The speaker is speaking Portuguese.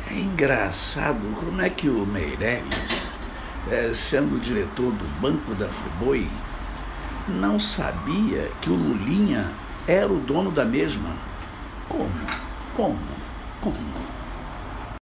É engraçado como é que o Meirelles, sendo diretor do Banco da Friboi, não sabia que o Lulinha era o dono da mesma. Como? Como? Como?